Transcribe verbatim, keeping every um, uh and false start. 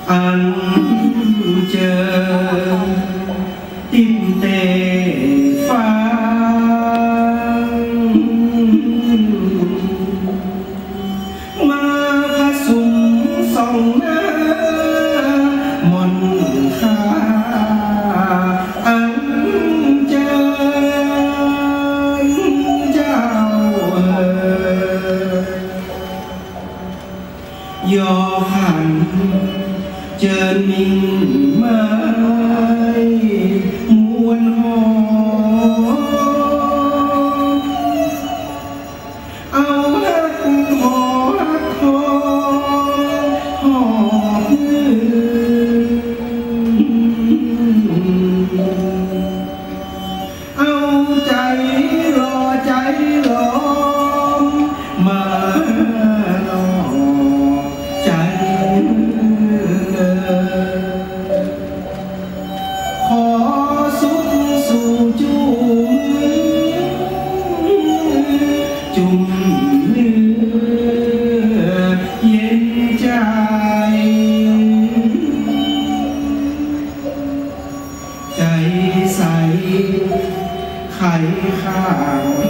อันเจอติมเตฟ้ามาผสมสองหน้ามนค่าอันเจอเจ้ายอหันเจอนิ่งไม้มวนหอเอาหักหอหักหอหอเอาใจรอใจรอมาหลอกใจขอสุขสู่จุ่มจุ่มเนื้อเย็นใจใจใสไข่ข้าง